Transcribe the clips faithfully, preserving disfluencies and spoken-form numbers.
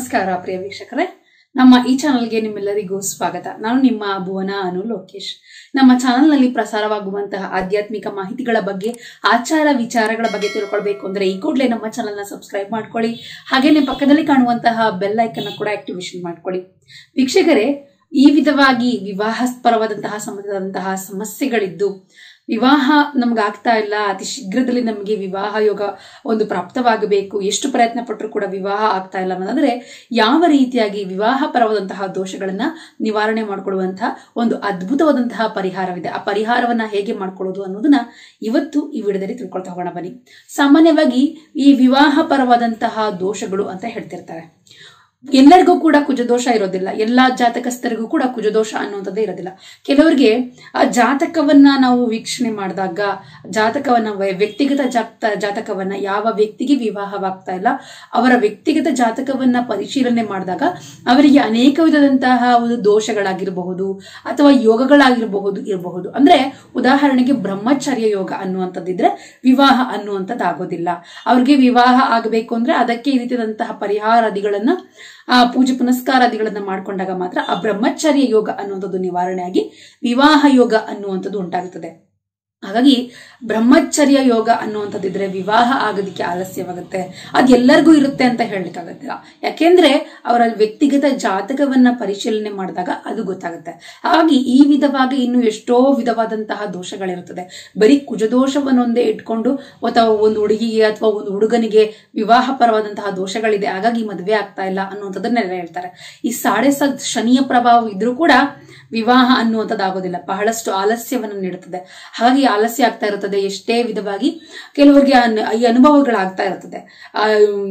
ನಮಸ್ಕಾರ ಪ್ರಿಯ ವೀಕ್ಷಕರೇ, ನಮ್ಮ ಈ ಚಾನೆಲ್ಗೆ ನಿಮ್ಮೆಲ್ಲರಿಗೂ ಸ್ವಾಗತ. ನಾನು ನಿಮ್ಮ ಭುವನ ಅನು ಲೋಕೇಶ್. ನಮ್ಮ ಚಾನೆಲ್ನಲ್ಲಿ ಪ್ರಸಾರವಾಗುವಂತಹ ಆಧ್ಯಾತ್ಮಿಕ ಮಾಹಿತಿಗಳ ಬಗ್ಗೆ, ಆಚಾರ ವಿಚಾರಗಳ ಬಗ್ಗೆ ತಿಳ್ಕೊಳ್ಬೇಕು ಅಂದ್ರೆ ಈ ಕೂಡಲೇ ನಮ್ಮ ಚಾನೆಲ್ನ ಸಬ್ಸ್ಕ್ರೈಬ್ ಮಾಡ್ಕೊಳ್ಳಿ. ಹಾಗೇನೆ ಪಕ್ಕದಲ್ಲಿ ಕಾಣುವಂತಹ ಬೆಲ್ ಐಕನ್ ಕೂಡ ಆಕ್ಟಿವೇಶನ್ ಮಾಡ್ಕೊಳ್ಳಿ. ವೀಕ್ಷಕರೇ, ಈ ವಿಧವಾಗಿ ವಿವಾಹಪರವಾದಂತಹ ಸಂಬಂಧದಂತಹ ಸಮಸ್ಯೆಗಳಿದ್ದು ವಿವಾಹ ನಮ್ಗಾಗ್ತಾ ಇಲ್ಲ, ಅತಿ ಶೀಘ್ರದಲ್ಲಿ ನಮಗೆ ವಿವಾಹ ಯೋಗ ಒಂದು ಪ್ರಾಪ್ತವಾಗಬೇಕು, ಎಷ್ಟು ಪ್ರಯತ್ನ ಪಟ್ಟರು ಕೂಡ ವಿವಾಹ ಆಗ್ತಾ ಇಲ್ಲ ಅನ್ನೋದಾದ್ರೆ ಯಾವ ರೀತಿಯಾಗಿ ವಿವಾಹ ಪರವಾದಂತಹ ದೋಷಗಳನ್ನ ನಿವಾರಣೆ ಮಾಡಿಕೊಳ್ಳುವಂತಹ ಒಂದು ಅದ್ಭುತವಾದಂತಹ ಪರಿಹಾರವಿದೆ. ಆ ಪರಿಹಾರವನ್ನ ಹೇಗೆ ಮಾಡ್ಕೊಳ್ಳೋದು ಅನ್ನೋದನ್ನ ಇವತ್ತು ಈ ವಿಡಿಯೋದಲ್ಲಿ ತಿಳ್ಕೊಳ್ತಾ ಹೋಗೋಣ ಬನ್ನಿ. ಸಾಮಾನ್ಯವಾಗಿ ಈ ವಿವಾಹ ಪರವಾದಂತಹ ದೋಷಗಳು ಅಂತ ಹೇಳ್ತಿರ್ತಾರೆ. ಎಲ್ಲರಿಗೂ ಕೂಡ ಕುಜದೋಷ ಇರೋದಿಲ್ಲ, ಎಲ್ಲಾ ಜಾತಕಸ್ಥರಿಗೂ ಕೂಡ ಕುಜದೋಷ ಅನ್ನುವಂಥದ್ದೇ ಇರೋದಿಲ್ಲ. ಕೆಲವರಿಗೆ ಆ ಜಾತಕವನ್ನ ನಾವು ವೀಕ್ಷಣೆ ಮಾಡಿದಾಗ, ಜಾತಕವನ್ನ ವ್ಯಕ್ತಿಗತ ಜಾತ ಜಾತಕವನ್ನ ಯಾವ ವ್ಯಕ್ತಿಗೆ ವಿವಾಹವಾಗ್ತಾ ಇಲ್ಲ ಅವರ ವ್ಯಕ್ತಿಗತ ಜಾತಕವನ್ನ ಪರಿಶೀಲನೆ ಮಾಡಿದಾಗ ಅವರಿಗೆ ಅನೇಕ ವಿಧದಂತಹ ಒಂದು ದೋಷಗಳಾಗಿರಬಹುದು ಅಥವಾ ಯೋಗಗಳಾಗಿರಬಹುದು ಇರಬಹುದು. ಅಂದ್ರೆ ಉದಾಹರಣೆಗೆ ಬ್ರಹ್ಮಚರ್ಯ ಯೋಗ ಅನ್ನುವಂಥದ್ದಿದ್ರೆ ವಿವಾಹ ಅನ್ನುವಂಥದ್ದು ಆಗೋದಿಲ್ಲ. ಅವ್ರಿಗೆ ವಿವಾಹ ಆಗಬೇಕು ಅಂದ್ರೆ ಅದಕ್ಕೆ ಈ ರೀತಿಯಾದಂತಹ ಪರಿಹಾರಾದಿಗಳನ್ನ ಆ ಪೂಜೆ ಪುನಸ್ಕಾರಾದಿಗಳನ್ನ ಮಾಡ್ಕೊಂಡಾಗ ಮಾತ್ರ ಆ ಬ್ರಹ್ಮಚರ್ಯ ಯೋಗ ಅನ್ನುವಂಥದ್ದು ನಿವಾರಣೆಯಾಗಿ ವಿವಾಹ ಯೋಗ ಅನ್ನುವಂಥದ್ದು ಉಂಟಾಗುತ್ತದೆ. ಹಾಗಾಗಿ ಬ್ರಹ್ಮಚರ್ಯ ಯೋಗ ಅನ್ನುವಂಥದ್ದಿದ್ರೆ ವಿವಾಹ ಆಗೋದಕ್ಕೆ ಆಲಸ್ಯವಾಗುತ್ತೆ. ಅದ್ ಎಲ್ಲರಿಗೂ ಇರುತ್ತೆ ಅಂತ ಹೇಳಲಿಕ್ಕಾಗತ್ತಿಲ್ಲ. ಯಾಕೆಂದ್ರೆ ಅವರ ವ್ಯಕ್ತಿಗತ ಜಾತಕವನ್ನ ಪರಿಶೀಲನೆ ಮಾಡಿದಾಗ ಅದು ಗೊತ್ತಾಗುತ್ತೆ. ಹಾಗಾಗಿ ಈ ವಿಧವಾಗಿ ಇನ್ನು ಎಷ್ಟೋ ವಿಧವಾದಂತಹ ದೋಷಗಳಿರುತ್ತದೆ. ಬರೀ ಕುಜದೋಷವನ್ನೊಂದೇ ಇಟ್ಕೊಂಡು ಅಥವಾ ಒಂದು ಹುಡುಗಿಗೆ ಅಥವಾ ಒಂದು ಹುಡುಗನಿಗೆ ವಿವಾಹ ಪರವಾದಂತಹ ದೋಷಗಳಿದೆ, ಹಾಗಾಗಿ ಮದುವೆ ಆಗ್ತಾ ಇಲ್ಲ ಅನ್ನುವಂಥದ್ದನ್ನೆಲ್ಲ ಹೇಳ್ತಾರೆ. ಈ ಸಾಡೆ ಸ ಶನಿಯ ಪ್ರಭಾವ ಇದ್ರೂ ಕೂಡ ವಿವಾಹ ಅನ್ನುವಂಥದ್ದು ಆಗೋದಿಲ್ಲ, ಬಹಳಷ್ಟು ಆಲಸ್ಯವನ್ನು ನೀಡುತ್ತದೆ. ಹಾಗಾಗಿ ಆಲಸ್ಯ ಆಗ್ತಾ ಇರುತ್ತದೆ. ಎಷ್ಟೇ ವಿಧವಾಗಿ ಕೆಲವರಿಗೆ ಈ ಅನುಭವಗಳಾಗ್ತಾ ಇರ್ತದೆ. ಆ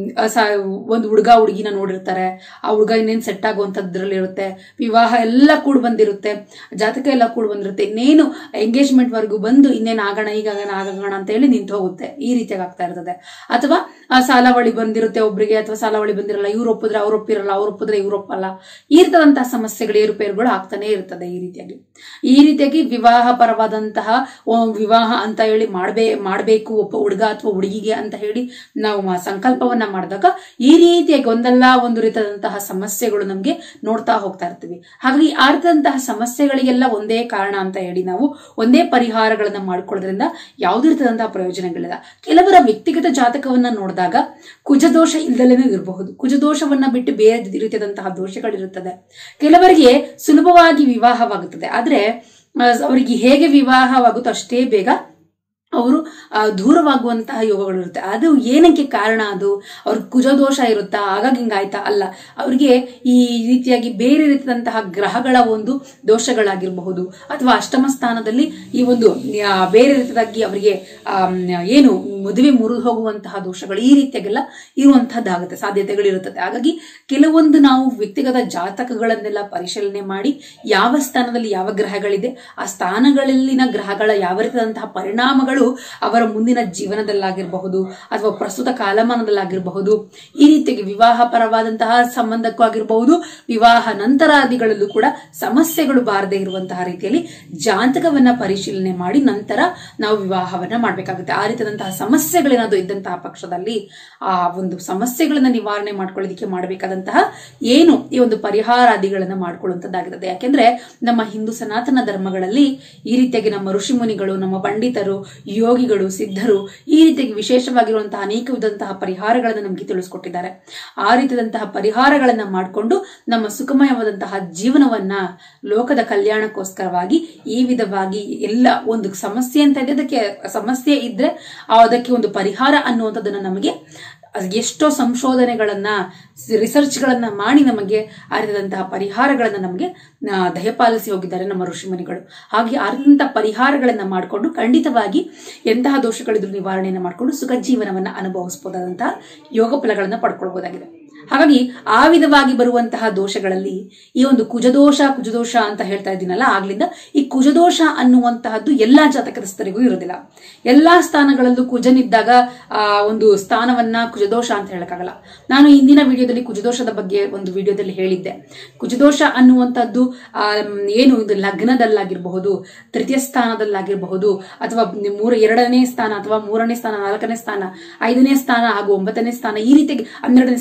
ಒಂದು ಹುಡುಗ ಹುಡುಗಿನ ನೋಡಿರ್ತಾರೆ, ಆ ಹುಡುಗ ಇನ್ನೇನು ಸೆಟ್ ಆಗುವಂಥದ್ರಲ್ಲಿ ಇರುತ್ತೆ, ವಿವಾಹ ಎಲ್ಲ ಕೂಡ ಬಂದಿರುತ್ತೆ, ಜಾತಕ ಎಲ್ಲ ಕೂಡ ಬಂದಿರುತ್ತೆ, ಇನ್ನೇನು ಎಂಗೇಜ್ಮೆಂಟ್ ವರ್ಗು ಬಂದು ಇನ್ನೇನು ಆಗೋಣ ಈಗಾಗೋಣ ಆಗೋಣ ಅಂತ ಹೇಳಿ ನಿಂತು ಹೋಗುತ್ತೆ. ಈ ರೀತಿಯಾಗಿ ಆಗ್ತಾ ಇರ್ತದೆ. ಅಥವಾ ಆ ಸಾಲಾವಳಿ ಬಂದಿರುತ್ತೆ ಒಬ್ರಿಗೆ, ಅಥವಾ ಸಾಲಾವಳಿ ಬಂದಿರಲ್ಲ, ಇವ್ರು ಒಪ್ಪಿದ್ರೆ ಅವ್ರು ಒಪ್ಪಿರಲ್ಲ, ಅವ್ರು ಒಪ್ಪಿದ್ರೆ ಇವ್ರು ಒಪ್ಪಲ್ಲ. ಈ ರೀತಿಯಾದಂತಹ ಸಮಸ್ಯೆಗಳು ಏರುಪೇರುಗಳು ಆಗ್ತಾನೆ ಇರ್ತದೆ. ಈ ರೀತಿಯಾಗಿ ಈ ರೀತಿಯಾಗಿ ವಿವಾಹ ಪರವಾದಂತಹ ವಿವಾಹ ಅಂತ ಹೇಳಿ ಮಾಡ್ಬೇ ಮಾಡ್ಬೇಕು ಒಬ್ಬ ಹುಡುಗ ಅಥವಾ ಹುಡುಗಿಗೆ ಅಂತ ಹೇಳಿ ನಾವು ಸಂಕಲ್ಪವನ್ನ ಮಾಡಿದಾಗ ಈ ರೀತಿಯಾಗಿ ಒಂದಲ್ಲ ಒಂದು ರೀತಿಯಾದಂತಹ ಸಮಸ್ಯೆಗಳು ನಮ್ಗೆ ನೋಡ್ತಾ ಹೋಗ್ತಾ ಇರ್ತೀವಿ. ಹಾಗಾಗಿ ಆ ರೀತಿಯಾದಂತಹ ಸಮಸ್ಯೆಗಳಿಗೆಲ್ಲ ಒಂದೇ ಕಾರಣ ಅಂತ ಹೇಳಿ ನಾವು ಒಂದೇ ಪರಿಹಾರಗಳನ್ನ ಮಾಡ್ಕೊಳ್ಳೋದ್ರಿಂದ ಯಾವುದೇ ರೀತಿಯಾದಂತಹ ಪ್ರಯೋಜನಗಳಿಲ್ಲ. ಕೆಲವರ ವ್ಯಕ್ತಿಗತ ಜಾತಕವನ್ನ ನೋಡಿದಾಗ ಕುಜದೋಷ ಇಲ್ಲದಲೇನೂ ಇರಬಹುದು, ಕುಜದೋಷವನ್ನ ಬಿಟ್ಟು ಬೇರೆ ರೀತಿಯಾದಂತಹ ದೋಷಗಳಿರುತ್ತದೆ. ಕೆಲವರಿಗೆ ಸುಲಭವಾಗಿ ವಿವಾಹವಾಗುತ್ತದೆ, ಆದ್ರೆ ಅವರಿಗೆ ಹೇಗೆ ವಿವಾಹವಾಗುತ್ತೋ ಅಷ್ಟೇ ಬೇಗ ಅವರು ದೂರವಾಗುವಂತಹ ಯೋಗಗಳಿರುತ್ತೆ. ಅದು ಏನಕ್ಕೆ ಕಾರಣ? ಅದು ಅವ್ರಿಗೆ ಕುಜದೋಷ ಇರುತ್ತಾ, ಹಾಗಾಗಿ ಹಿಂಗಾಯ್ತಾ? ಅಲ್ಲ, ಅವ್ರಿಗೆ ಈ ರೀತಿಯಾಗಿ ಬೇರೆ ರೀತಿಯಾದಂತಹ ಗ್ರಹಗಳ ಒಂದು ದೋಷಗಳಾಗಿರಬಹುದು, ಅಥವಾ ಅಷ್ಟಮ ಸ್ಥಾನದಲ್ಲಿ ಈ ಒಂದು ಬೇರೆ ರೀತಿಯಾಗಿ ಅವರಿಗೆ ಆ ಏನು ಮದುವೆ ಮುರಿದು ಹೋಗುವಂತಹ ದೋಷಗಳು ಈ ರೀತಿಯಾಗೆಲ್ಲ ಇರುವಂತಹದ್ದಾಗುತ್ತೆ, ಸಾಧ್ಯತೆಗಳಿರುತ್ತದೆ. ಹಾಗಾಗಿ ಕೆಲವೊಂದು ನಾವು ವ್ಯಕ್ತಿಗತ ಜಾತಕಗಳನ್ನೆಲ್ಲ ಪರಿಶೀಲನೆ ಮಾಡಿ ಯಾವ ಸ್ಥಾನದಲ್ಲಿ ಯಾವ ಗ್ರಹಗಳಿದೆ, ಆ ಸ್ಥಾನಗಳಲ್ಲಿನ ಗ್ರಹಗಳ ಯಾವ ರೀತಿಯಾದಂತಹ ಪರಿಣಾಮಗಳು ಅವರ ಮುಂದಿನ ಜೀವನದಲ್ಲಾಗಿರಬಹುದು ಅಥವಾ ಪ್ರಸ್ತುತ ಕಾಲಮಾನದಲ್ಲಾಗಿರಬಹುದು, ಈ ರೀತಿಯಾಗಿ ವಿವಾಹ ಪರವಾದಂತಹ ಸಂಬಂಧಕ್ಕೂ ಆಗಿರಬಹುದು, ವಿವಾಹ ನಂತರಾದಿಗಳಲ್ಲೂ ಕೂಡ ಸಮಸ್ಯೆಗಳು ಬಾರದೆ ಇರುವಂತಹ ರೀತಿಯಲ್ಲಿ ಜಾತಕವನ್ನ ಪರಿಶೀಲನೆ ಮಾಡಿ ನಂತರ ನಾವು ವಿವಾಹವನ್ನ ಮಾಡ್ಬೇಕಾಗುತ್ತೆ. ಆ ರೀತಿಯಾದಂತಹ ಸಮಸ್ಯೆಗಳೇನಾದ್ರು ಇದ್ದಂತಹ ಪಕ್ಷದಲ್ಲಿ ಆ ಒಂದು ಸಮಸ್ಯೆಗಳನ್ನ ನಿವಾರಣೆ ಮಾಡ್ಕೊಳ್ಳೋದಕ್ಕೆ ಮಾಡಬೇಕಾದಂತಹ ಏನು ಈ ಒಂದು ಪರಿಹಾರಾದಿಗಳನ್ನ ಮಾಡ್ಕೊಳ್ಳುವಂತದ್ದಾಗಿರುತ್ತೆ. ಯಾಕೆಂದ್ರೆ ನಮ್ಮ ಹಿಂದೂ ಸನಾತನ ಧರ್ಮಗಳಲ್ಲಿ ಈ ರೀತಿಯಾಗಿ ನಮ್ಮ ಋಷಿ ಮುನಿಗಳು, ನಮ್ಮ ಪಂಡಿತರು, ಯೋಗಿಗಳು, ಸಿದ್ಧರು ಈ ರೀತಿಯಾಗಿ ವಿಶೇಷವಾಗಿರುವಂತಹ ಅನೇಕ ವಿಧಂತಹ ಪರಿಹಾರಗಳನ್ನು ನಮಗೆ ತಿಳಿಸ್ಕೊಟ್ಟಿದ್ದಾರೆ. ಆ ರೀತಿಯಾದಂತಹ ಪರಿಹಾರಗಳನ್ನ ಮಾಡಿಕೊಂಡು ನಮ್ಮ ಸುಖಮಯವಾದಂತಹ ಜೀವನವನ್ನ ಲೋಕದ ಕಲ್ಯಾಣಕ್ಕೋಸ್ಕರವಾಗಿ ಈ ವಿಧವಾಗಿ ಎಲ್ಲ ಒಂದು ಸಮಸ್ಯೆ ಅಂತ ಇದೆ, ಅದಕ್ಕೆ ಸಮಸ್ಯೆ ಇದ್ರೆ ಅದಕ್ಕೆ ಒಂದು ಪರಿಹಾರ ಅನ್ನುವಂಥದ್ದನ್ನ ನಮಗೆ ಎಷ್ಟೋ ಸಂಶೋಧನೆಗಳನ್ನ ರಿಸರ್ಚ್ ಗಳನ್ನ ಮಾಡಿ ನಮಗೆ ಆ ರೀತಿಯಾದಂತಹ ಪರಿಹಾರಗಳನ್ನ ನಮಗೆ ದಯಪಾಲಿಸಿ ಹೋಗಿದ್ದಾರೆ ನಮ್ಮ ಋಷಿಮುನಿಗಳು. ಹಾಗೆ ಆ ರೀತಿಯಾದಂತಹ ಪರಿಹಾರಗಳನ್ನ ಮಾಡಿಕೊಂಡು ಖಂಡಿತವಾಗಿ ಎಂತಹ ದೋಷಗಳಿದ್ರು ನಿವಾರಣೆಯನ್ನ ಮಾಡಿಕೊಂಡು ಸುಖ ಜೀವನವನ್ನ ಅನುಭವಿಸಬಹುದಾದಂತಹ ಯೋಗ ಫಲಗಳನ್ನ ಪಡ್ಕೊಳ್ಬಹುದಾಗಿದೆ. ಹಾಗಾಗಿ ಆ ವಿಧವಾಗಿ ಬರುವಂತಹ ದೋಷಗಳಲ್ಲಿ ಈ ಒಂದು ಕುಜದೋಷ ಕುಜದೋಷ ಅಂತ ಹೇಳ್ತಾ ಇದ್ದೀನಲ್ಲ ಆಗ್ಲಿಂದ, ಈ ಕುಜದೋಷ ಅನ್ನುವಂತಹದ್ದು ಎಲ್ಲಾ ಜಾತಕಸ್ಥರಿಗೂ ಇರೋದಿಲ್ಲ. ಎಲ್ಲಾ ಸ್ಥಾನಗಳಲ್ಲೂ ಕುಜನಿದ್ದಾಗ ಆ ಒಂದು ಸ್ಥಾನವನ್ನ ಕುಜದೋಷ ಅಂತ ಹೇಳಕ್ಕಾಗಲ್ಲ. ನಾನು ಇಂದಿನ ವಿಡಿಯೋದಲ್ಲಿ ಕುಜದೋಷದ ಬಗ್ಗೆ ಒಂದು ವಿಡಿಯೋದಲ್ಲಿ ಹೇಳಿದ್ದೆ. ಕುಜದೋಷ ಅನ್ನುವಂಥದ್ದು ಆ ಏನು ಇದು ಲಗ್ನದಲ್ಲಾಗಿರಬಹುದು, ತೃತೀಯ ಸ್ಥಾನದಲ್ಲಾಗಿರಬಹುದು, ಅಥವಾ ಮೂರ ಎರಡನೇ ಸ್ಥಾನ ಅಥವಾ ಮೂರನೇ ಸ್ಥಾನ, ನಾಲ್ಕನೇ ಸ್ಥಾನ, ಐದನೇ ಸ್ಥಾನ ಹಾಗೂ ಒಂಬತ್ತನೇ ಸ್ಥಾನ, ಈ ರೀತಿಯಾಗಿ ಹನ್ನೆರಡನೇ ಸ್ಥಾನ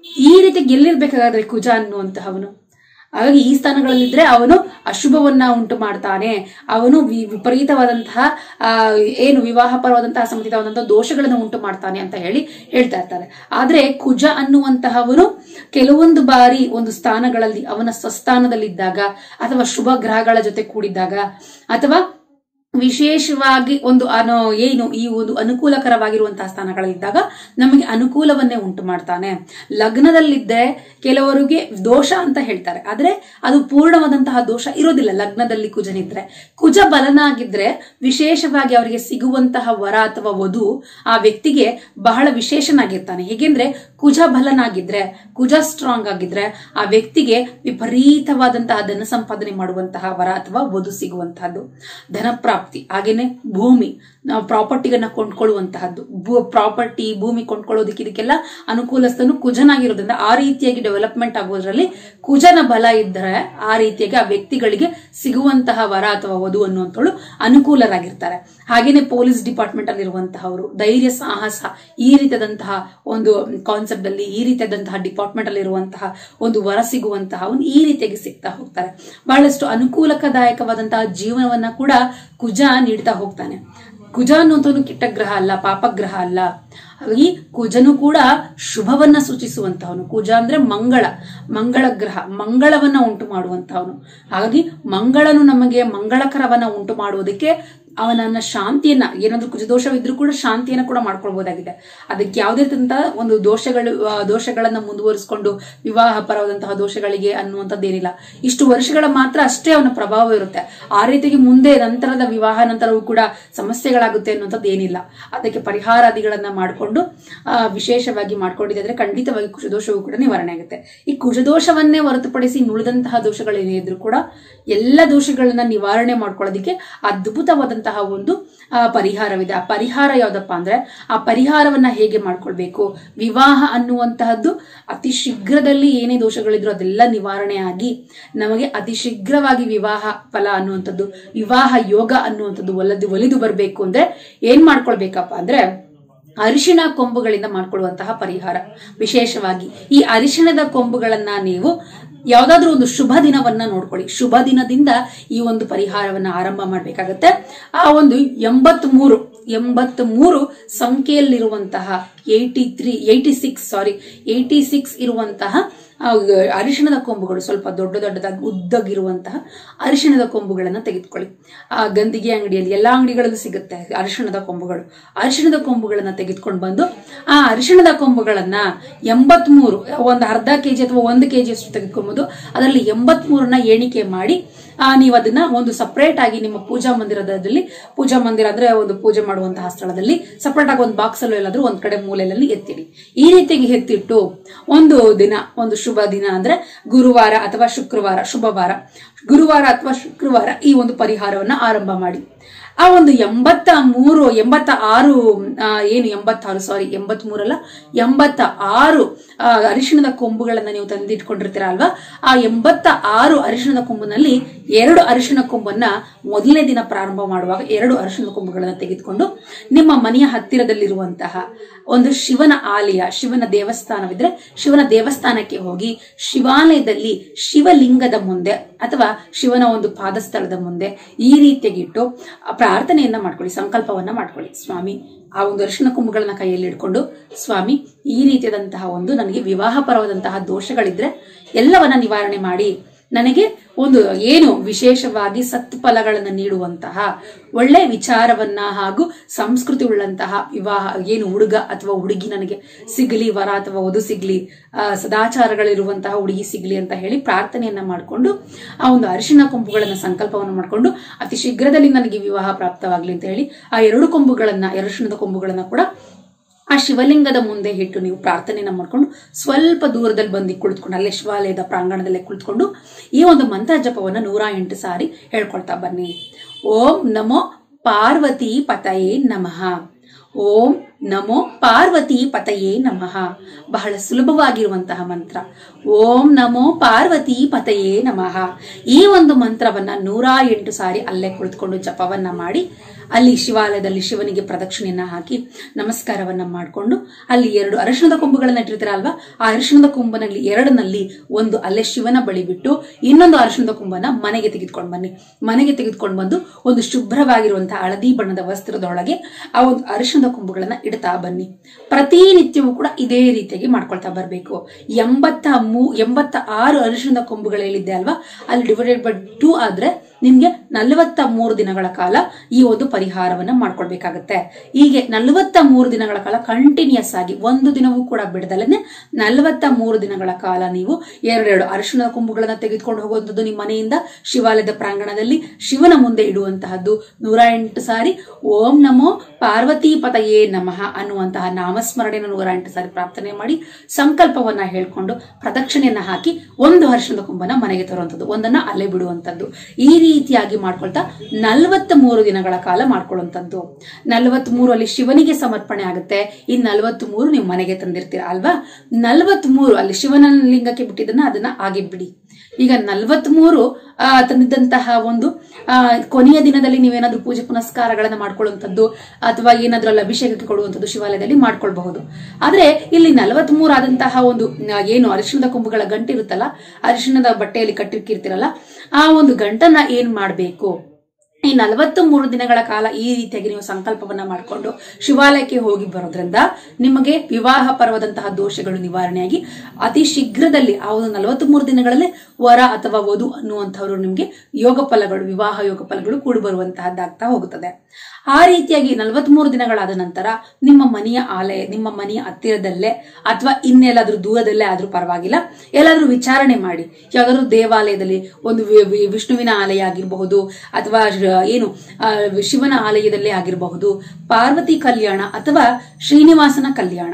ಈ ರೀತಿ ಎಲ್ಲಿರ್ಬೇಕಾದ್ರೆ ಕುಜ ಅನ್ನುವಂತಹವನು. ಹಾಗಾಗಿ ಈ ಸ್ಥಾನಗಳಲ್ಲಿದ್ರೆ ಅವನು ಅಶುಭವನ್ನ ಉಂಟು ಮಾಡ್ತಾನೆ, ಅವನು ವಿಪರೀತವಾದಂತಹ ಆ ಏನು ವಿವಾಹ ಪರವಾದಂತಹ ಸಂಬಂಧಿತವಾದಂತಹ ದೋಷಗಳನ್ನು ಉಂಟು ಮಾಡ್ತಾನೆ ಅಂತ ಹೇಳಿ ಹೇಳ್ತಾ ಇರ್ತಾರೆ. ಆದ್ರೆ ಕುಜ ಅನ್ನುವಂತಹವನು ಕೆಲವೊಂದು ಬಾರಿ ಒಂದು ಸ್ಥಾನಗಳಲ್ಲಿ ಅವನ ಸ್ವಸ್ಥಾನದಲ್ಲಿದ್ದಾಗ ಅಥವಾ ಶುಭ ಗ್ರಹಗಳ ಜೊತೆ ಕೂಡಿದ್ದಾಗ ಅಥವಾ ವಿಶೇಷವಾಗಿ ಒಂದು ಅನು ಏನು ಈ ಒಂದು ಅನುಕೂಲಕರವಾಗಿರುವಂತಹ ಸ್ಥಾನಗಳಲ್ಲಿದ್ದಾಗ ನಮಗೆ ಅನುಕೂಲವನ್ನೇ ಉಂಟು ಮಾಡ್ತಾನೆ. ಲಗ್ನದಲ್ಲಿದ್ದೆ ಕೆಲವರಿಗೆ ದೋಷ ಅಂತ ಹೇಳ್ತಾರೆ, ಆದ್ರೆ ಅದು ಪೂರ್ಣವಾದಂತಹ ದೋಷ ಇರೋದಿಲ್ಲ. ಲಗ್ನದಲ್ಲಿ ಕುಜನಿದ್ರೆ, ಕುಜ ಬಲನಾಗಿದ್ರೆ ವಿಶೇಷವಾಗಿ ಅವರಿಗೆ ಸಿಗುವಂತಹ ವರ ಅಥವಾ ವಧು ಆ ವ್ಯಕ್ತಿಗೆ ಬಹಳ ವಿಶೇಷನಾಗಿರ್ತಾನೆ. ಹೇಗೆಂದ್ರೆ ಕುಜ ಬಲನಾಗಿದ್ರೆ, ಕುಜ ಸ್ಟ್ರಾಂಗ್ ಆಗಿದ್ರೆ ಆ ವ್ಯಕ್ತಿಗೆ ವಿಪರೀತವಾದಂತಹ ಧನ ಸಂಪಾದನೆ ಮಾಡುವಂತಹ ವರ ಅಥವಾ ವಧು ಸಿಗುವಂತಹದ್ದು. ಧನ ಪ್ರಾಪ್ತಿ, ಹಾಗೇನೆ ಭೂಮಿ, ನಾವು ಪ್ರಾಪರ್ಟಿಗಳನ್ನ ಕೊಂಡ್ಕೊಳ್ಳುವಂತಹದ್ದು, ಪ್ರಾಪರ್ಟಿ ಭೂಮಿ ಕೊಂಡ್ಕೊಳ್ಳೋದಕ್ಕೆ ಇದಕ್ಕೆಲ್ಲ ಅನುಕೂಲಸ್ಥನು ಕುಜನಾಗಿರೋದ್ರಿಂದ ಆ ರೀತಿಯಾಗಿ ಡೆವಲಪ್ಮೆಂಟ್ ಆಗೋದ್ರಲ್ಲಿ ಕುಜನ ಬಲ ಇದ್ದರೆ ಆ ರೀತಿಯಾಗಿ ಆ ವ್ಯಕ್ತಿಗಳಿಗೆ ಸಿಗುವಂತಹ ವರ ಅಥವಾ ವಧು ಅನ್ನುವಂಥಳು ಅನುಕೂಲರಾಗಿರ್ತಾರೆ. ಹಾಗೇನೆ ಪೊಲೀಸ್ ಡಿಪಾರ್ಟ್ಮೆಂಟ್ ಅಲ್ಲಿ ಇರುವಂತಹವರು, ಧೈರ್ಯ ಸಾಹಸ ಈ ರೀತಿಯಾದಂತಹ ಒಂದು ಕಾನ್ಸೆಪ್ಟ್ ಅಲ್ಲಿ ಈ ರೀತಿಯಾದಂತಹ ಡಿಪಾರ್ಟ್ಮೆಂಟ್ ಅಲ್ಲಿ ಇರುವಂತಹ ಒಂದು ವರ ಸಿಗುವಂತಹ ಒಂದು ಈ ರೀತಿಯಾಗಿ ಸಿಗ್ತಾ ಹೋಗ್ತಾರೆ. ಬಹಳಷ್ಟು ಅನುಕೂಲಕದಾಯಕವಾದಂತಹ ಜೀವನವನ್ನ ಕೂಡ ಕುಜ ನೀಡ್ತಾ ಹೋಗ್ತಾನೆ. ಕುಜ ಅನ್ನುವಂಥದ್ದು ಕೆಟ್ಟ ಗ್ರಹ ಅಲ್ಲ, ಪಾಪಗ್ರಹ ಅಲ್ಲ. ಹಾಗಾಗಿ ಕುಜನು ಕೂಡ ಶುಭವನ್ನ ಸೂಚಿಸುವಂತಹವನು. ಕುಜ ಅಂದ್ರೆ ಮಂಗಳ, ಮಂಗಳ ಗ್ರಹ, ಮಂಗಳವನ್ನ ಉಂಟು ಮಾಡುವಂತಹವನು. ಹಾಗಾಗಿ ಮಂಗಳನು ನಮಗೆ ಮಂಗಳಕರವನ್ನ ಉಂಟು ಮಾಡುವುದಕ್ಕೆ ಅವನನ್ನ ಶಾಂತಿಯನ್ನ, ಏನಾದ್ರೂ ಕುಜದೋಷವಿದ್ರೂ ಕೂಡ ಶಾಂತಿಯನ್ನ ಕೂಡ ಮಾಡ್ಕೊಳ್ಬಹುದಾಗಿದೆ. ಅದಕ್ಕೆ ಯಾವುದೇ ರೀತಿಯಂತಹ ಒಂದು ದೋಷಗಳು ದೋಷಗಳನ್ನ ಮುಂದುವರಿಸಿಕೊಂಡು ವಿವಾಹ ಪರವಾದಂತಹ ದೋಷಗಳಿಗೆ ಅನ್ನುವಂಥದ್ದೇನಿಲ್ಲ. ಇಷ್ಟು ವರ್ಷಗಳ ಮಾತ್ರ ಅಷ್ಟೇ ಅವನ ಪ್ರಭಾವ ಇರುತ್ತೆ. ಆ ರೀತಿಗೆ ಮುಂದೆ ನಂತರದ ವಿವಾಹ ನಂತರವೂ ಕೂಡ ಸಮಸ್ಯೆಗಳಾಗುತ್ತೆ ಅನ್ನುವಂಥದ್ದು ಏನಿಲ್ಲ. ಅದಕ್ಕೆ ಪರಿಹಾರಾದಿಗಳನ್ನ ಮಾಡಿಕೊಂಡು ಆ ವಿಶೇಷವಾಗಿ ಮಾಡ್ಕೊಂಡಿದ್ರೆ ಖಂಡಿತವಾಗಿ ಕುಜದೋಷವೂ ಕೂಡ ನಿವಾರಣೆ ಆಗುತ್ತೆ. ಈ ಕುಜದೋಷವನ್ನೇ ಹೊರತುಪಡಿಸಿ ನುಳಿದಂತಹ ದೋಷಗಳೇನೇ ಇದ್ರೂ ಕೂಡ ಎಲ್ಲ ದೋಷಗಳನ್ನ ನಿವಾರಣೆ ಮಾಡ್ಕೊಳ್ಳೋದಕ್ಕೆ ಅದ್ಭುತವಾದಂತಹ ಒಂದು ಪರಿಹಾರವಿದೆ. ಆ ಪರಿಹಾರ ಯಾವ್ದಪ್ಪ ಅಂದ್ರೆ, ಆ ಪರಿಹಾರವನ್ನ ಹೇಗೆ ಮಾಡ್ಕೊಳ್ಬೇಕು, ವಿವಾಹ ಅನ್ನುವಂತಹದ್ದು ಅತಿ ಶೀಘ್ರದಲ್ಲಿ ಏನೇ ದೋಷಗಳಿದ್ರು ಅದೆಲ್ಲ ನಿವಾರಣೆ ಆಗಿ ನಮಗೆ ಅತಿ ಶೀಘ್ರವಾಗಿ ವಿವಾಹ ಫಲ ಅನ್ನುವಂಥದ್ದು, ವಿವಾಹ ಯೋಗ ಅನ್ನುವಂಥದ್ದು ಒಲದು ಒಲಿದು ಬರ್ಬೇಕು ಅಂದ್ರೆ ಏನ್ ಮಾಡ್ಕೊಳ್ಬೇಕಪ್ಪ ಅಂದ್ರೆ ಅರಿಶಿಣ ಕೊಂಬುಗಳಿಂದ ಮಾಡ್ಕೊಳ್ಳುವಂತಹ ಪರಿಹಾರ. ವಿಶೇಷವಾಗಿ ಈ ಅರಿಶಿಣದ ಕೊಂಬುಗಳನ್ನ ನೀವು ಯಾವ್ದಾದ್ರು ಒಂದು ಶುಭ ದಿನವನ್ನ ನೋಡ್ಕೊಳ್ಳಿ. ಶುಭ ದಿನದಿಂದ ಈ ಒಂದು ಪರಿಹಾರವನ್ನ ಆರಂಭ ಮಾಡ್ಬೇಕಾಗತ್ತೆ. ಆ ಒಂದು ಎಂಬತ್ ಮೂರು ಎಂಬತ್ ಮೂರು ಸಂಖ್ಯೆಯಲ್ಲಿರುವಂತಹ eighty three eighty six sorry eighty six ಇರುವಂತಹ ಅರಿಶಿಣದ ಕೊಂಬುಗಳು, ಸ್ವಲ್ಪ ದೊಡ್ಡ ದೊಡ್ಡದಾಗಿ ಉದ್ದಗಿರುವಂತಹ ಅರಿಶಿಣದ ಕೊಂಬುಗಳನ್ನ ತೆಗೆದುಕೊಳ್ಳಿ. ಆ ಗಂದಿಗೆ ಅಂಗಡಿಯಲ್ಲಿ ಎಲ್ಲಾ ಅಂಗಡಿಗಳಲ್ಲೂ ಸಿಗುತ್ತೆ ಅರಿಶಿಣದ ಕೊಂಬುಗಳು. ಅರಿಶಿಣದ ಕೊಂಬುಗಳನ್ನ ತೆಗೆದುಕೊಂಡು ಬಂದು ಆ ಅರಿಶಿಣದ ಕೊಂಬುಗಳನ್ನ ಎಂಬತ್ ಮೂರು ಒಂದು ಅರ್ಧ ಕೆಜಿ ಅಥವಾ ಒಂದು ಕೆಜಿ ಅಷ್ಟು ತೆಗೆದುಕೊಬಹುದು. ಅದರಲ್ಲಿ ಎಂಬತ್ ಮೂರನ್ನ ಎಣಿಕೆ ಮಾಡಿ ಆ ನೀವು ಅದನ್ನ ಒಂದು ಸಪರೇಟ್ ಆಗಿ ನಿಮ್ಮ ಪೂಜಾ ಮಂದಿರದಲ್ಲಿ, ಪೂಜಾ ಮಂದಿರ ಅಂದ್ರೆ ಒಂದು ಪೂಜೆ ಮಾಡುವಂತಹ ಸ್ಥಳದಲ್ಲಿ ಸಪರೇಟ್ ಆಗಿ ಒಂದು ಬಾಕ್ಸ್ ಅಲ್ಲೂ ಎಲ್ಲಾದ್ರೂ ಒಂದ್ ಕಡೆ ಮೂಲೆಯಲ್ಲಿ ಎತ್ತಿಡಿ. ಈ ರೀತಿಯಾಗಿ ಎತ್ತಿಟ್ಟು ಒಂದು ದಿನ, ಒಂದು ಶುಭ ದಿನ ಅಂದ್ರೆ ಗುರುವಾರ ಅಥವಾ ಶುಕ್ರವಾರ, ಶುಭವಾರ ಗುರುವಾರ ಅಥವಾ ಶುಕ್ರವಾರ ಈ ಒಂದು ಪರಿಹಾರವನ್ನ ಆರಂಭ ಮಾಡಿ. ಆ ಒಂದು ಎಂಬತ್ತ ಮೂರು ಎಂಬತ್ತ ಆರು ಏನು ಎಂಬತ್ತಾರು ಸಾರಿ ಎಂಬತ್ ಮೂರಲ್ಲ ಎಂಬತ್ತ ಆರು ಅರಿಶಿಣದ ಕೊಂಬುಗಳನ್ನ ನೀವು ತಂದಿಟ್ಕೊಂಡಿರ್ತೀರ ಅಲ್ವಾ, ಆ ಎಂಬತ್ತ ಆರು ಅರಿಶಿಣದ ಕೊಂಬಿನಲ್ಲಿ ಎರಡು ಅರಿಶಿಣ ಕೊಂಬನ್ನ ಮೊದಲನೇ ದಿನ ಪ್ರಾರಂಭ ಮಾಡುವಾಗ ಎರಡು ಅರಿಶಿಣದ ಕೊಂಬುಗಳನ್ನ ತೆಗೆದುಕೊಂಡು ನಿಮ್ಮ ಮನೆಯ ಹತ್ತಿರದಲ್ಲಿರುವಂತಹ ಒಂದು ಶಿವನ ಆಲಯ, ಶಿವನ ದೇವಸ್ಥಾನವಿದ್ರೆ ಶಿವನ ದೇವಸ್ಥಾನಕ್ಕೆ ಹೋಗಿ ಶಿವಾಲಯದಲ್ಲಿ ಶಿವಲಿಂಗದ ಮುಂದೆ ಅಥವಾ ಶಿವನ ಒಂದು ಪಾದಸ್ಥಳದ ಮುಂದೆ ಈ ರೀತಿಯಾಗಿ ಇಟ್ಟು ಪ್ರಾರ್ಥನೆಯನ್ನ ಮಾಡ್ಕೊಳ್ಳಿ, ಸಂಕಲ್ಪವನ್ನ ಮಾಡ್ಕೊಳ್ಳಿ. ಸ್ವಾಮಿ, ಆ ಒಂದು ಅರಿಶಿಣ ಕೊಂಬುಗಳನ್ನ ಕೈಯಲ್ಲಿ ಇಟ್ಕೊಂಡು, ಸ್ವಾಮಿ ಈ ರೀತಿಯಾದಂತಹ ಒಂದು ನನಗೆ ವಿವಾಹ ಪರವಾದಂತಹ ದೋಷಗಳಿದ್ರೆ ಎಲ್ಲವನ್ನ ನಿವಾರಣೆ ಮಾಡಿ ನನಗೆ ಒಂದು ಏನು ವಿಶೇಷವಾಗಿ ಸತ್ಫಲಗಳನ್ನು ನೀಡುವಂತಹ ಒಳ್ಳೆ ವಿಚಾರವನ್ನ ಹಾಗೂ ಸಂಸ್ಕೃತಿ ಉಳ್ಳಂತಹ ವಿವಾಹ ಏನು ಹುಡುಗ ಅಥವಾ ಹುಡುಗಿ ನನಗೆ ಸಿಗಲಿ, ವರ ಅಥವಾ ವಧು ಸಿಗ್ಲಿ, ಆ ಸದಾಚಾರಗಳಿರುವಂತಹ ಹುಡುಗಿ ಸಿಗ್ಲಿ ಅಂತ ಹೇಳಿ ಪ್ರಾರ್ಥನೆಯನ್ನ ಮಾಡಿಕೊಂಡು ಆ ಒಂದು ಅರಿಶಿಣ ಕೊಂಬುಗಳನ್ನ ಸಂಕಲ್ಪವನ್ನು ಮಾಡಿಕೊಂಡು ಅತಿ ಶೀಘ್ರದಲ್ಲಿ ನನಗೆ ವಿವಾಹ ಪ್ರಾಪ್ತವಾಗ್ಲಿ ಅಂತ ಹೇಳಿ ಆ ಎರಡು ಕೊಂಬುಗಳನ್ನ ಅರಿಶಿಣದ ಕೊಂಬುಗಳನ್ನ ಕೂಡ ಆ ಶಿವಲಿಂಗದ ಮುಂದೆ ಇಟ್ಟು ನೀವು ಪ್ರಾರ್ಥನೆಯನ್ನ ಮಾಡ್ಕೊಂಡು ಸ್ವಲ್ಪ ದೂರದಲ್ಲಿ ಬಂದು ಕುಳಿತುಕೊಂಡು ಅಲ್ಲೇ ಶಿವಾಲಯದ ಪ್ರಾಂಗಣದಲ್ಲೇ ಕುಳಿತುಕೊಂಡು ಈ ಒಂದು ಮಂತ್ರ ಜಪವನ್ನ ನೂರ ಎಂಟು ಸಾರಿ ಹೇಳ್ಕೊಳ್ತಾ ಬನ್ನಿ. ಓಂ ನಮೋ ಪಾರ್ವತಿ ಪತಯೇ ನಮಃ. ಓಂ ನಮೋ ಪಾರ್ವತಿ ಪತಯೇ ನಮಃ. ಬಹಳ ಸುಲಭವಾಗಿರುವಂತಹ ಮಂತ್ರ. ಓಂ ನಮೋ ಪಾರ್ವತಿ ಪತಯೇ ನಮಃ. ಈ ಒಂದು ಮಂತ್ರವನ್ನ ನೂರ ಎಂಟು ಸಾರಿ ಅಲ್ಲೇ ಕುಳಿತುಕೊಂಡು ಜಪವನ್ನ ಮಾಡಿ ಅಲ್ಲಿ ಶಿವಾಲಯದಲ್ಲಿ ಶಿವನಿಗೆ ಪ್ರದಕ್ಷಿಣೆಯನ್ನ ಹಾಕಿ ನಮಸ್ಕಾರವನ್ನ ಮಾಡಿಕೊಂಡು ಅಲ್ಲಿ ಎರಡು ಅರಿಶಿಣದ ಕೊಂಬುಗಳನ್ನ ಇಟ್ಟಿರ್ತೀರ ಅಲ್ವಾ, ಆ ಅರಿಶಿಣದ ಕೊಂಬನಲ್ಲಿ ಎರಡನಲ್ಲಿ ಒಂದು ಅಲ್ಲೇ ಶಿವನ ಬಳಿ ಬಿಟ್ಟು ಇನ್ನೊಂದು ಅರಿಶಿಣದ ಕೊಂಬನ್ನ ಮನೆಗೆ ತೆಗೆದುಕೊಂಡು ಬನ್ನಿ. ಮನೆಗೆ ತೆಗೆದುಕೊಂಡು ಬಂದು ಒಂದು ಶುಭ್ರವಾಗಿರುವಂತಹ ಹಳದಿ ಬಣ್ಣದ ವಸ್ತ್ರದೊಳಗೆ ಆ ಒಂದು ಅರಿಶಿಣದ ಕೊಂಬುಗಳನ್ನ ಇಡ್ತಾ ಬನ್ನಿ. ಪ್ರತಿನಿತ್ಯವೂ ಕೂಡ ಇದೇ ರೀತಿಯಾಗಿ ಮಾಡ್ಕೊಳ್ತಾ ಬರ್ಬೇಕು. ಎಂಬತ್ತ ಮೂ ಎಂಬತ್ತ ಆರು ಅರಿಶಿಣದ ಕೊಂಬುಗಳು ಹೇಳಿದ್ದೆ ಅಲ್ವಾ, ಅಲ್ಲಿ ಡಿವೈಡೆಡ್ ಬೈ ಟೂ ಆದ್ರೆ ನಿಮ್ಗೆ ನಲವತ್ತ ಮೂರು ದಿನಗಳ ಕಾಲ ಈ ಒಂದು ಪರಿಹಾರವನ್ನ ಮಾಡ್ಕೊಳ್ಬೇಕಾಗತ್ತೆ. ಹೀಗೆ ನಲವತ್ತ ಮೂರು ದಿನಗಳ ಕಾಲ ಕಂಟಿನ್ಯೂಸ್ ಆಗಿ ಒಂದು ದಿನವೂ ಕೂಡ ಬಿಡದಲ್ಲೇ ನಲವತ್ತ ಮೂರು ದಿನಗಳ ಕಾಲ ನೀವು ಎರಡೆರಡು ಅರಿಶಿಣದ ಕೊಂಬುಗಳನ್ನ ತೆಗೆದುಕೊಂಡು ಹೋಗುವಂಥದ್ದು ನಿಮ್ಮ ಮನೆಯಿಂದ ಶಿವಾಲಯದ ಪ್ರಾಂಗಣದಲ್ಲಿ ಶಿವನ ಮುಂದೆ ಇಡುವಂತಹದ್ದು ನೂರ ಎಂಟು ಸಾರಿ ಓಂ ನಮೋ ಪಾರ್ವತಿ ಪತಯೇ ನಮಃ ಅನ್ನುವಂತಹ ನಾಮಸ್ಮರಣೆಯನ್ನು ನೂರ ಎಂಟು ಸಾರಿ ಪ್ರಾರ್ಥನೆ ಮಾಡಿ ಸಂಕಲ್ಪವನ್ನ ಹೇಳ್ಕೊಂಡು ಪ್ರದಕ್ಷಿಣೆಯನ್ನ ಹಾಕಿ ಒಂದು ಅರಿಶಿಣದ ಕೊಂಬನ್ನ ಮನೆಗೆ ತರುವಂಥದ್ದು, ಒಂದನ್ನ ಅಲ್ಲೇ ಬಿಡುವಂಥದ್ದು. ಈ ರೀತಿಯಾಗಿ ಮಾಡ್ಕೊಳ್ತಾ ನಲವತ್ತ ಮೂರು ದಿನಗಳ ಕಾಲ ಮಾಡ್ಕೊಳ್ಳುವಂಥದ್ದು. ನಲವತ್ ಮೂರು ಅಲ್ಲಿ ಶಿವನಿಗೆ ಸಮರ್ಪಣೆ ಆಗುತ್ತೆ, ಇನ್ ನಲವತ್ ಮೂರು ನೀವು ಮನೆಗೆ ತಂದಿರ್ತೀರ ಅಲ್ವಾ. ನಲವತ್ ಮೂರು ಅಲ್ಲಿ ಶಿವನ ಲಿಂಗಕ್ಕೆ ಬಿಟ್ಟಿದ್ದನ್ನ ಅದನ್ನ ಹಾಗೆ ಬಿಡಿ. ಈಗ ನಲ್ವತ್ ಮೂರು ಆ ತಂದಿದ್ದಂತಹ ಒಂದು ಆ ಕೊನೆಯ ದಿನದಲ್ಲಿ ನೀವೇನಾದ್ರೂ ಪೂಜೆ ಪುನಸ್ಕಾರಗಳನ್ನ ಮಾಡ್ಕೊಳ್ಳುವಂಥದ್ದು ಅಥವಾ ಏನಾದ್ರೂ ಅಲ್ಲಿ ಅಭಿಷೇಕಕ್ಕೆ ಕೊಡುವಂಥದ್ದು ಶಿವಾಲಯದಲ್ಲಿ ಮಾಡ್ಕೊಳ್ಬಹುದು. ಆದ್ರೆ ಇಲ್ಲಿ ನಲವತ್ ಮೂರು ಆದಂತಹ ಒಂದು ಏನು ಅರಿಶಿಣದ ಕೊಂಬುಗಳ ಗಂಟು ಇರುತ್ತಲ್ಲ, ಅರಿಶಿಣದ ಬಟ್ಟೆಯಲ್ಲಿ ಕಟ್ಟಿರ್ತಿರಲ್ಲ, ಆ ಒಂದು ಗಂಟನ್ನ ಏನ್ ಮಾಡ್ಬೇಕು, ಈ ನಲವತ್ತು ಮೂರು ದಿನಗಳ ಕಾಲ ಈ ರೀತಿಯಾಗಿ ನೀವು ಸಂಕಲ್ಪವನ್ನ ಮಾಡಿಕೊಂಡು ಶಿವಾಲಯಕ್ಕೆ ಹೋಗಿ ಬರೋದ್ರಿಂದ ನಿಮಗೆ ವಿವಾಹ ಪರ್ವದಂತಹ ದೋಷಗಳು ನಿವಾರಣೆಯಾಗಿ ಅತಿ ಶೀಘ್ರದಲ್ಲಿ ಆ ಒಂದು ನಲವತ್ತ್ ಮೂರು ದಿನಗಳಲ್ಲಿ ವರ ಅಥವಾ ವಧು ಅನ್ನುವಂಥವ್ರು ನಿಮ್ಗೆ ಯೋಗ ಫಲಗಳು, ವಿವಾಹ ಯೋಗ ಫಲಗಳು ಕೂಡಿ ಬರುವಂತಹದ್ದಾಗ್ತಾ ಹೋಗುತ್ತದೆ. ಆ ರೀತಿಯಾಗಿ ನಲವತ್ತ್ ಮೂರು ದಿನಗಳಾದ ನಂತರ ನಿಮ್ಮ ಮನೆಯ ಆಲಯ, ನಿಮ್ಮ ಮನೆಯ ಹತ್ತಿರದಲ್ಲೇ ಅಥವಾ ಇನ್ನೆಲ್ಲಾದ್ರೂ ದೂರದಲ್ಲೇ ಆದ್ರೂ ಪರವಾಗಿಲ್ಲ, ಎಲ್ಲಾದ್ರೂ ವಿಚಾರಣೆ ಮಾಡಿ. ಯಾವ್ದಾದ್ರು ದೇವಾಲಯದಲ್ಲಿ ಒಂದು ವಿಷ್ಣುವಿನ ಆಲಯ ಆಗಿರಬಹುದು ಅಥವಾ ಏನು ಶಿವನ ಆಲಯದಲ್ಲೇ ಆಗಿರಬಹುದು, ಪಾರ್ವತಿ ಕಲ್ಯಾಣ ಅಥವಾ ಶ್ರೀನಿವಾಸನ ಕಲ್ಯಾಣ,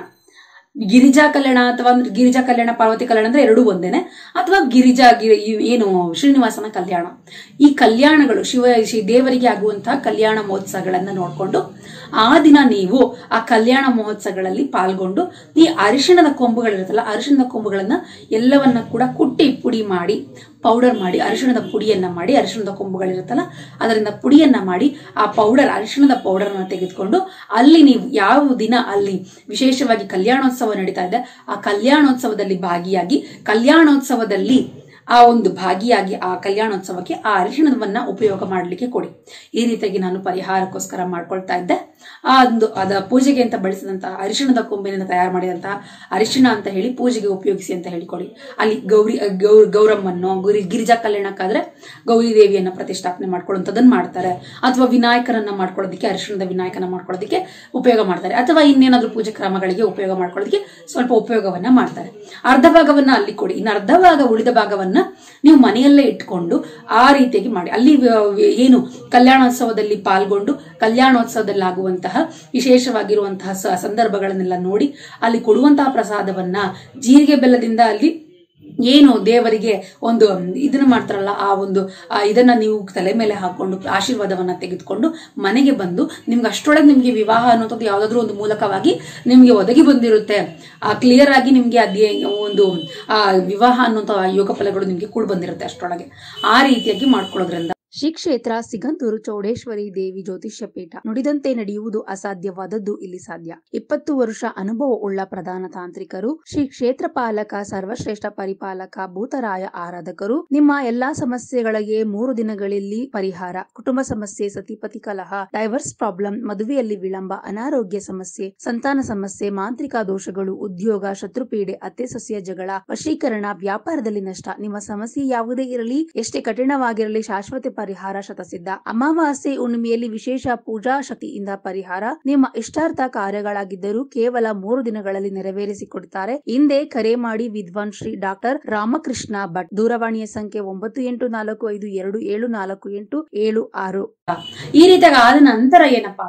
ಗಿರಿಜಾ ಕಲ್ಯಾಣ ಅಥವಾ ಗಿರಿಜಾ ಕಲ್ಯಾಣ ಪಾರ್ವತಿ ಕಲ್ಯಾಣ ಅಂದ್ರೆ ಎರಡೂ ಒಂದೇನೆ, ಅಥವಾ ಗಿರಿಜಾ ಏನು ಶ್ರೀನಿವಾಸನ ಕಲ್ಯಾಣ, ಈ ಕಲ್ಯಾಣಗಳು ಶಿವ ದೇವರಿಗೆ ಆಗುವಂತಹ ಕಲ್ಯಾಣ ಮಹೋತ್ಸವಗಳನ್ನ ನೋಡ್ಕೊಂಡು ಆ ದಿನ ನೀವು ಆ ಕಲ್ಯಾಣ ಮಹೋತ್ಸವಗಳಲ್ಲಿ ಪಾಲ್ಗೊಂಡು ಈ ಅರಿಶಿಣದ ಕೊಂಬುಗಳಿರುತ್ತಲ್ಲ, ಅರಿಶಿಣದ ಕೊಂಬುಗಳನ್ನ ಎಲ್ಲವನ್ನ ಕೂಡ ಕುಟ್ಟಿ ಪುಡಿ ಮಾಡಿ ಪೌಡರ್ ಮಾಡಿ ಅರಿಶಿಣದ ಪುಡಿಯನ್ನ ಮಾಡಿ, ಅರಿಶಿಣದ ಕೊಂಬುಗಳಿರುತ್ತಲ್ಲ ಅದರಿಂದ ಪುಡಿಯನ್ನ ಮಾಡಿ ಆ ಪೌಡರ್ ಅರಿಶಿಣದ ಪೌಡರ್ನ ತೆಗೆದುಕೊಂಡು ಅಲ್ಲಿ ನೀವು ಯಾವ ದಿನ ಅಲ್ಲಿ ವಿಶೇಷವಾಗಿ ಕಲ್ಯಾಣೋತ್ಸವ ನಡೀತಾ ಇದೆ ಆ ಕಲ್ಯಾಣೋತ್ಸವದಲ್ಲಿ ಭಾಗಿಯಾಗಿ ಕಲ್ಯಾಣೋತ್ಸವದಲ್ಲಿ ಆ ಒಂದು ಭಾಗಿಯಾಗಿ ಆ ಕಲ್ಯಾಣೋತ್ಸವಕ್ಕೆ ಆ ಅರಿಶಿಣವನ್ನ ಉಪಯೋಗ ಮಾಡಲಿಕ್ಕೆ ಕೊಡಿ. ಈ ರೀತಿಯಾಗಿ ನಾನು ಪರಿಹಾರಕ್ಕೋಸ್ಕರ ಮಾಡ್ಕೊಳ್ತಾ ಇದ್ದೆ. ಆ ಒಂದು ಅದ ಪೂಜೆಗೆ ಅಂತ ಬಳಸಿದಂತಹ ಅರಿಶಿಣದ ಕೊಂಬಿನಿಂದ ತಯಾರು ಮಾಡಿದಂತಹ ಅರಿಶಿಣ ಅಂತ ಹೇಳಿ ಪೂಜೆಗೆ ಉಪಯೋಗಿಸಿ ಅಂತ ಹೇಳಿಕೊಡಿ. ಅಲ್ಲಿ ಗೌರಿ ಗೌ ಗೌರಮ್ಮನ್ನು ಗುರಿ ಗಿರಿಜಾ ಕಲ್ಯಾಣಕ್ಕಾದ್ರೆ ಗೌರಿ ದೇವಿಯನ್ನ ಪ್ರತಿಷ್ಠಾಪನೆ ಮಾಡ್ಕೊಳ್ಳುವಂಥದ್ದನ್ನ ಮಾಡ್ತಾರೆ, ಅಥವಾ ವಿನಾಯಕರನ್ನ ಮಾಡ್ಕೊಳ್ಳೋದಕ್ಕೆ ಅರಿಶಿಣದ ವಿನಾಯಕನ ಮಾಡ್ಕೊಳ್ಳೋದಕ್ಕೆ ಉಪಯೋಗ ಮಾಡ್ತಾರೆ, ಅಥವಾ ಇನ್ನೇನಾದ್ರೂ ಪೂಜೆ ಕ್ರಮಗಳಿಗೆ ಉಪಯೋಗ ಮಾಡ್ಕೊಳ್ಳೋದಕ್ಕೆ ಸ್ವಲ್ಪ ಉಪಯೋಗವನ್ನ ಮಾಡ್ತಾರೆ. ಅರ್ಧ ಭಾಗವನ್ನ ಅಲ್ಲಿ ಕೊಡಿ, ಇನ್ನು ಅರ್ಧ ಭಾಗ ಉಳಿದ ಭಾಗವನ್ನ ನೀವು ಮನೆಯಲ್ಲೇ ಇಟ್ಕೊಂಡು ಆ ರೀತಿಯಾಗಿ ಮಾಡಿ. ಅಲ್ಲಿ ಏನು ಕಲ್ಯಾಣೋತ್ಸವದಲ್ಲಿ ಪಾಲ್ಗೊಂಡು ಕಲ್ಯಾಣೋತ್ಸವದಲ್ಲಿ ಆಗುವಂತಹ ವಿಶೇಷವಾಗಿರುವಂತಹ ಸಂದರ್ಭಗಳನ್ನೆಲ್ಲ ನೋಡಿ ಅಲ್ಲಿ ಕೊಡುವಂತಹ ಪ್ರಸಾದವನ್ನ ಜೀರಿಗೆ ಬೆಲ್ಲದಿಂದ ಅಲ್ಲಿ ಏನು ದೇವರಿಗೆ ಒಂದು ಇದನ್ನ ಮಾಡ್ತಾರಲ್ಲ ಆ ಒಂದು ಇದನ್ನ ನೀವು ತಲೆ ಮೇಲೆ ಹಾಕೊಂಡು ಆಶೀರ್ವಾದವನ್ನ ತೆಗೆದುಕೊಂಡು ಮನೆಗೆ ಬಂದು ನಿಮ್ಗೆ ಅಷ್ಟೊಳಗೆ ನಿಮ್ಗೆ ವಿವಾಹ ಅನ್ನೋದು ಯಾವ್ದಾದ್ರು ಒಂದು ಮೂಲಕವಾಗಿ ನಿಮ್ಗೆ ಒದಗಿ ಬಂದಿರುತ್ತೆ. ಆ ಕ್ಲಿಯರ್ ಆಗಿ ನಿಮ್ಗೆ ಅದೇ ಒಂದು ಆ ವಿವಾಹ ಅನ್ನುವಂಥ ಯೋಗ ಫಲಗಳು ನಿಮ್ಗೆ ಕೂಡ ಬಂದಿರುತ್ತೆ ಅಷ್ಟೊಳಗೆ. ಆ ರೀತಿಯಾಗಿ ಮಾಡ್ಕೊಳ್ಳೋದ್ರಿಂದ ಶ್ರೀ ಕ್ಷೇತ್ರ ಸಿಗಂದೂರು ಚೌಡೇಶ್ವರಿ ದೇವಿ ಜ್ಯೋತಿಷ್ಯ ಪೀಠ. ನುಡಿದಂತೆ ನಡೆಯುವುದು ಅಸಾಧ್ಯವಾದದ್ದು ಇಲ್ಲಿ ಸಾಧ್ಯ. ಇಪ್ಪತ್ತು ವರ್ಷ ಅನುಭವ ಉಳ್ಳ ಪ್ರಧಾನ ತಾಂತ್ರಿಕರು, ಶ್ರೀ ಕ್ಷೇತ್ರ ಪಾಲಕ, ಸರ್ವಶ್ರೇಷ್ಠ ಪರಿಪಾಲಕ, ಭೂತರಾಯ ಆರಾಧಕರು. ನಿಮ್ಮ ಎಲ್ಲಾ ಸಮಸ್ಯೆಗಳಿಗೆ ಮೂರು ದಿನಗಳಲ್ಲಿ ಪರಿಹಾರ. ಕುಟುಂಬ ಸಮಸ್ಯೆ, ಸತಿಪತಿ ಕಲಹ, ಡೈವರ್ಸ್ ಪ್ರಾಬ್ಲಮ್, ಮದುವೆಯಲ್ಲಿ ವಿಳಂಬ, ಅನಾರೋಗ್ಯ ಸಮಸ್ಯೆ, ಸಂತಾನ ಸಮಸ್ಯೆ, ಮಾಂತ್ರಿಕ ದೋಷಗಳು, ಉದ್ಯೋಗ, ಶತ್ರುಪೀಡೆ, ಅತ್ತೆ ಸೊಸೆಯ ಜಗಳ, ವಶೀಕರಣ, ವ್ಯಾಪಾರದಲ್ಲಿ ನಷ್ಟ. ನಿಮ್ಮ ಸಮಸ್ಯೆ ಯಾವುದೇ ಇರಲಿ, ಎಷ್ಟೇ ಕಠಿಣವಾಗಿರಲಿ, ಶಾಶ್ವತ ಪರಿಹಾರ ಶತಸಿದ್ಧ. ಅಮಾವಾಸ್ಯೆ ಹುಣ್ಣಿಮೆಯಲ್ಲಿ ವಿಶೇಷ ಪೂಜಾ ಶಕ್ತಿಯಿಂದ ಪರಿಹಾರ. ನಿಮ್ಮ ಇಷ್ಟಾರ್ಥ ಕಾರ್ಯಗಳಾಗಿದ್ದರೂ ಕೇವಲ ಮೂರು ದಿನಗಳಲ್ಲಿ ನೆರವೇರಿಸಿಕೊಡುತ್ತಾರೆ. ಹಿಂದೆ ಕರೆ ಮಾಡಿ. ವಿದ್ವಾನ್ ಶ್ರೀ ಡಾಕ್ಟರ್ ರಾಮಕೃಷ್ಣ ಭಟ್. ದೂರವಾಣಿಯ ಸಂಖ್ಯೆ ಒಂಬತ್ತು ಎಂಟು ನಾಲ್ಕು ಐದು ಎರಡು ಏಳು ನಾಲ್ಕು ಎಂಟು ಏಳು ಆರು. ಈ ರೀತಿಯಾಗಿ ಆದ ನಂತರ ಏನಪ್ಪಾ ಅಂದ್ರೆ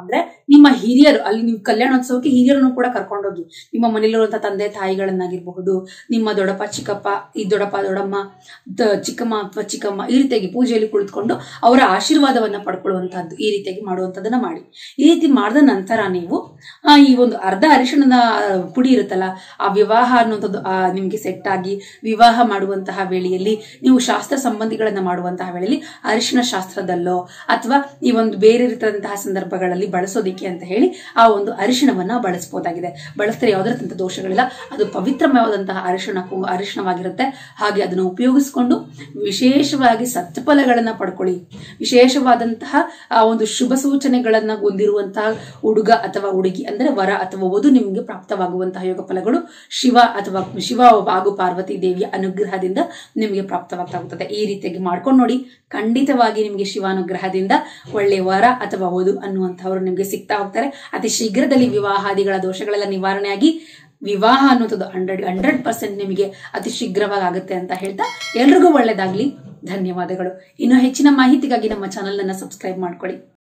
ನಿಮ್ಮ ಹಿರಿಯರು, ಅಲ್ಲಿ ನೀವು ಕಲ್ಯಾಣೋತ್ಸವಕ್ಕೆ ಹಿರಿಯರನ್ನು ಕೂಡ ಕರ್ಕೊಂಡೋಗಿ, ನಿಮ್ಮ ಮನೆಯಲ್ಲಿರುವಂತಹ ತಂದೆ ತಾಯಿಗಳನ್ನಾಗಿರ್ಬಹುದು, ನಿಮ್ಮ ದೊಡ್ಡಪ್ಪ ಚಿಕ್ಕಪ್ಪ, ಈ ದೊಡ್ಡಪ್ಪ ದೊಡ್ಡಮ್ಮ, ಚಿಕ್ಕಮ್ಮ ಅಥವಾ ಚಿಕ್ಕಮ್ಮ, ಈ ರೀತಿಯಾಗಿ ಪೂಜೆಯಲ್ಲಿ ಕುಳಿತುಕೊಂಡು ಅವರ ಆಶೀರ್ವಾದವನ್ನ ಪಡ್ಕೊಳ್ಳುವಂತಹದ್ದು, ಈ ರೀತಿಯಾಗಿ ಮಾಡುವಂತದನ್ನ ಮಾಡಿ. ಈ ರೀತಿ ಮಾಡಿದ ನಂತರ ನೀವು ಆ ಈ ಒಂದು ಅರ್ಧ ಅರಿಶಿಣದ ಪುಡಿ ಇರುತ್ತಲ್ಲ, ಆ ವಿವಾಹ ಅನ್ನುವಂಥದ್ದು ಆ ನಿಮ್ಗೆ ಸೆಟ್ ಆಗಿ ವಿವಾಹ ಮಾಡುವಂತಹ ವೇಳೆಯಲ್ಲಿ, ನೀವು ಶಾಸ್ತ್ರ ಸಂಬಂಧಿಗಳನ್ನ ಮಾಡುವಂತಹ ವೇಳೆಯಲ್ಲಿ ಅರಿಶಿಣ ಶಾಸ್ತ್ರದಲ್ಲೋ ಅಥವಾ ಈ ಒಂದು ಬೇರೆ ರೀತಿಯಾದಂತಹ ಸಂದರ್ಭಗಳಲ್ಲಿ ಬಳಸೋದಿಕ್ಕೆ ಅಂತ ಹೇಳಿ ಆ ಒಂದು ಅರಿಶಿಣವನ್ನ ಬಳಸಬಹುದಾಗಿದೆ. ಬಳಸಿದ್ರೆ ಯಾವುದೇ ರೀತಿಯ ದೋಷಗಳಿಲ್ಲ. ಅದು ಪವಿತ್ರಮಯವಾದಂತಹ ಅರಿಶಿಣ ಅರಿಶಿಣವಾಗಿರುತ್ತೆ. ಹಾಗೆ ಅದನ್ನು ಉಪಯೋಗಿಸಿಕೊಂಡು ವಿಶೇಷವಾಗಿ ಸತ್ಫಲಗಳನ್ನ ಪಡ್ಕೊಳ್ಳಿ. ವಿಶೇಷವಾದಂತಹ ಆ ಒಂದು ಶುಭ ಸೂಚನೆಗಳನ್ನ ಹೊಂದಿರುವಂತಹ ಹುಡುಗ ಅಥವಾ ಹುಡುಗಿ ಅಂದ್ರೆ ವರ ಅಥವಾ ವಧು ನಿಮಗೆ ಪ್ರಾಪ್ತವಾಗುವಂತಹ ಯೋಗ ಫಲಗಳು ಶಿವ ಅಥವಾ ಶಿವ ಹಾಗೂ ಪಾರ್ವತಿ ದೇವಿಯ ಅನುಗ್ರಹದಿಂದ ನಿಮಗೆ ಪ್ರಾಪ್ತವಾಗ್ತಾಗುತ್ತದೆ. ಈ ರೀತಿಯಾಗಿ ಮಾಡ್ಕೊಂಡು ನೋಡಿ, ಖಂಡಿತವಾಗಿ ನಿಮಗೆ ಶಿವಾನುಗ್ರಹದಿಂದ ಒಳ್ಳೆ ವರ ಅಥವಾ ವಧು ಅನ್ನುವಂಥವ್ರು ನಿಮಗೆ ಸಿಗ್ತಾ ಹೋಗ್ತಾರೆ. ಅತಿ ಶೀಘ್ರದಲ್ಲಿ ವಿವಾಹಾದಿಗಳ ದೋಷಗಳೆಲ್ಲ ನಿವಾರಣೆಯಾಗಿ ವಿವಾಹ ಅನ್ನುವಂಥದ್ದು ಹಂಡ್ರೆಡ್ ಹಂಡ್ರೆಡ್ ಪರ್ಸೆಂಟ್ ನಿಮಗೆ ಅತಿ ಶೀಘ್ರವಾಗಿ ಆಗುತ್ತೆ ಅಂತ ಹೇಳ್ತಾ ಎಲ್ರಿಗೂ ಒಳ್ಳೇದಾಗ್ಲಿ. ಧನ್ಯವಾದಗಳು. ಇನ್ನು ಹೆಚ್ಚಿನ ಮಾಹಿತಿಗಾಗಿ ನಮ್ಮ ಚಾನೆಲ್ ಅನ್ನ ಸಬ್ಸ್ಕ್ರೈಬ್ ಮಾಡ್ಕೊಳ್ಳಿ.